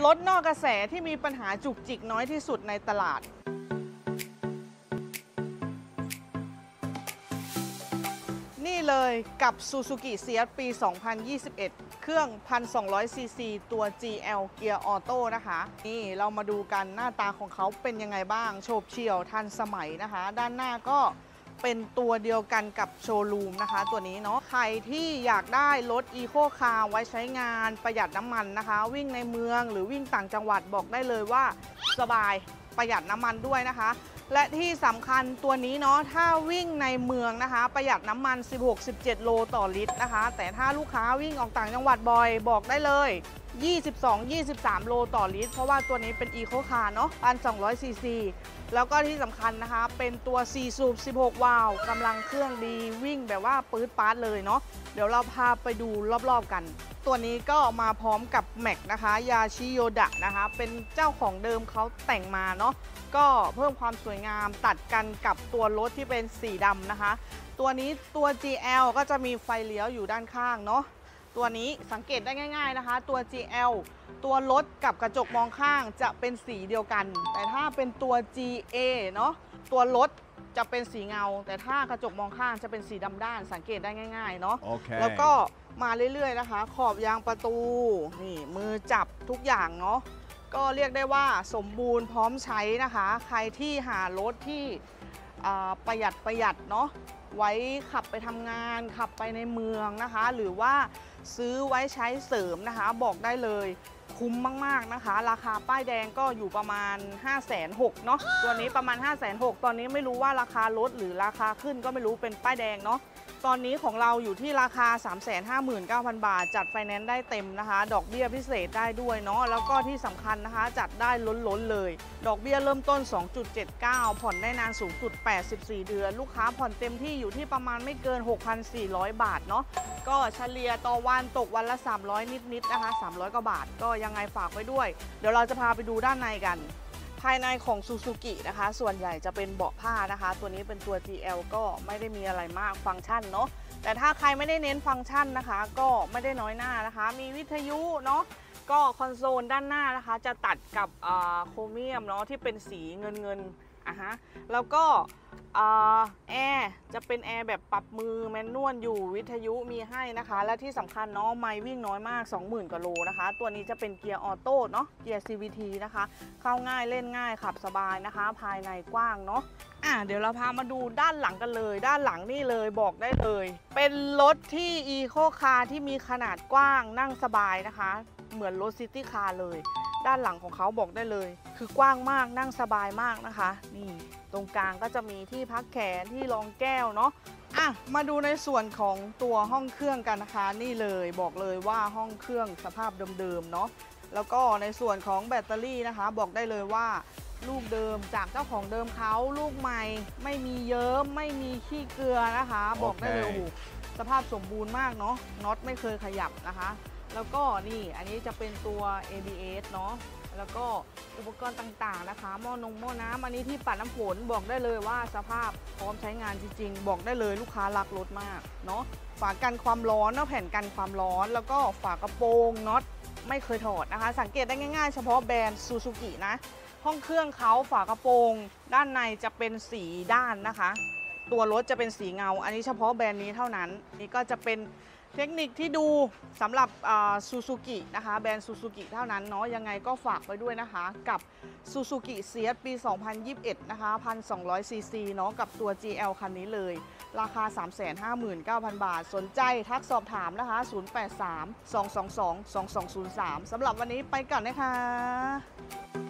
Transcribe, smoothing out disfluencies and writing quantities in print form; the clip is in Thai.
รถนอกกระแสที่มีปัญหาจุกจิกน้อยที่สุดในตลาดนี่เลยกับ Suzuki Ciaz ปี 2021 เครื่อง 1,200 ซีซีตัว GL เกียร์ออโต้นะคะนี่เรามาดูกันหน้าตาของเขาเป็นยังไงบ้างโฉบเฉี่ยวทันสมัยนะคะด้านหน้าก็เป็นตัวเดียวกันกับโชว์รูมนะคะตัวนี้เนาะใครที่อยากได้รถอีโคคาร์ไว้ใช้งานประหยัดน้ำมันนะคะวิ่งในเมืองหรือวิ่งต่างจังหวัดบอกได้เลยว่าสบายประหยัดน้ำมันด้วยนะคะและที่สำคัญตัวนี้เนาะถ้าวิ่งในเมืองนะคะประหยัดน้ำมัน 16-17 โลต่อลิตรนะคะแต่ถ้าลูกค้าวิ่งออกต่างจังหวัดบ่อยบอกได้เลย22-23 โลต่อลิตรเพราะว่าตัวนี้เป็นอีโคคาร์เนาะ 1,200 ซีซีแล้วก็ที่สำคัญนะคะเป็นตัว4สูบ16 วาล์วกำลังเครื่องดีวิ่งแบบว่าปื๊ดป๊าดเลยเนาะเดี๋ยวเราพาไปดูรอบๆกันตัวนี้ก็มาพร้อมกับแม็กนะคะยาชิโยดะนะคะเป็นเจ้าของเดิมเขาแต่งมาเนาะก็เพิ่มความสวยงามตัดกันกับตัวรถที่เป็นสีดำนะคะตัวนี้ตัว GL ก็จะมีไฟเลี้ยวอยู่ด้านข้างเนาะตัวนี้สังเกตได้ง่ายๆนะคะตัว GL ตัวรถกับกระจกมองข้างจะเป็นสีเดียวกันแต่ถ้าเป็นตัว GA เนาะตัวรถจะเป็นสีเงาแต่ถ้ากระจกมองข้างจะเป็นสีดำด้านสังเกตได้ง่ายๆเนาะ Okay. แล้วก็มาเรื่อยๆนะคะขอบยางประตูนี่มือจับทุกอย่างเนาะก็เรียกได้ว่าสมบูรณ์พร้อมใช้นะคะใครที่หารถที่ประหยัดเนาะไว้ขับไปทำงานขับไปในเมืองนะคะหรือว่าซื้อไว้ใช้เสริมนะคะบอกได้เลยคุ้มมากๆนะคะราคาป้ายแดงก็อยู่ประมาณ 560,000 เนาะตัวนี้ประมาณ 560,000 ตอนนี้ไม่รู้ว่าราคาลดหรือราคาขึ้นก็ไม่รู้เป็นป้ายแดงเนาะตอนนี้ของเราอยู่ที่ราคา 359,000 บาทจัดไฟแนนซ์ได้เต็มนะคะดอกเบี้ยพิเศษได้ด้วยเนาะแล้วก็ที่สำคัญนะคะจัดได้ล้นๆเลยดอกเบี้ยเริ่มต้น 2.79 ผ่อนได้นานสูงสุด84 เดือนลูกค้าผ่อนเต็มที่อยู่ที่ประมาณไม่เกิน 6,400 บาทเนาะก็เฉลี่ยต่อวันตกวันละ300นิดๆนะคะ300 กว่าบาทก็ยังไงฝากไว้ด้วยเดี๋ยวเราจะพาไปดูด้านในกันภายในของ Suzuki นะคะส่วนใหญ่จะเป็นเบาะผ้านะคะตัวนี้เป็นตัว GL ก็ไม่ได้มีอะไรมากฟังก์ชันเนาะแต่ถ้าใครไม่ได้เน้นฟังก์ชันนะคะก็ไม่ได้น้อยหน้านะคะมีวิทยุเนาะก็คอนโซลด้านหน้านะคะจะตัดกับโครเมียมเนาะที่เป็นสีเงินแล้วก็แอร์จะเป็นแอร์แบบปรับมือแมนนวลอยู่วิทยุมีให้นะคะและที่สำคัญเนาะไมล์วิ่งน้อยมาก 20,000 กว่าโลนะคะตัวนี้จะเป็นเกียร์ออโต้เนาะเกียร์ CVT นะคะเข้าง่ายเล่นง่ายขับสบายนะคะภายในกว้างเนาะเดี๋ยวเราพามาดูด้านหลังกันเลยด้านหลังนี่เลยบอกได้เลยเป็นรถที่อีโคคาร์ที่มีขนาดกว้างนั่งสบายนะคะเหมือนรถซิตี้คาร์เลยด้านหลังของเขาบอกได้เลยคือกว้างมากนั่งสบายมากนะคะนี่ตรงกลางก็จะมีที่พักแขนที่รองแก้วเนาะมาดูในส่วนของตัวห้องเครื่องกันนะคะนี่เลยบอกเลยว่าห้องเครื่องสภาพเดิมๆเนาะแล้วก็ในส่วนของแบตเตอรี่นะคะบอกได้เลยว่าลูกเดิมจากเจ้าของเดิมเขาลูกใหม่ไม่มีเยิ้มไม่มีขี้เกลือนะคะบอกได้เลยสภาพสมบูรณ์มากเนาะน็อตไม่เคยขยับนะคะแล้วก็นี่อันนี้จะเป็นตัว ABS เนาะแล้วก็อุปกรณ์ต่างๆนะคะหม้อน้ำอันนี้ที่ปัดน้ำฝนบอกได้เลยว่าสภาพพร้อมใช้งานจริงๆบอกได้เลยลูกค้ารักรถมากเนาะฝากันความร้อนแผ่นกันความร้อนแล้วก็ฝากระโปรงน็อตไม่เคยถอดนะคะสังเกตได้ง่ายๆเฉพาะแบรนด์ Suzuki นะห้องเครื่องเขาฝากระโปรงด้านในจะเป็นสีด้านนะคะตัวรถจะเป็นสีเงาอันนี้เฉพาะแบรนด์นี้เท่านั้นนี่ก็จะเป็นเทคนิคที่ดูสำหรับSuzuki นะคะแบรนด์ Suzuki เท่านั้นเนาะยังไงก็ฝากไว้ด้วยนะคะกับ Suzuki Ciaz ปี 2021 นะคะ 1,200 ซีซีเนาะกับตัว GL คันนี้เลยราคา 359,000 บาทสนใจทักสอบถามนะคะ 083-222-2203 สำหรับวันนี้ไปก่อนนะคะ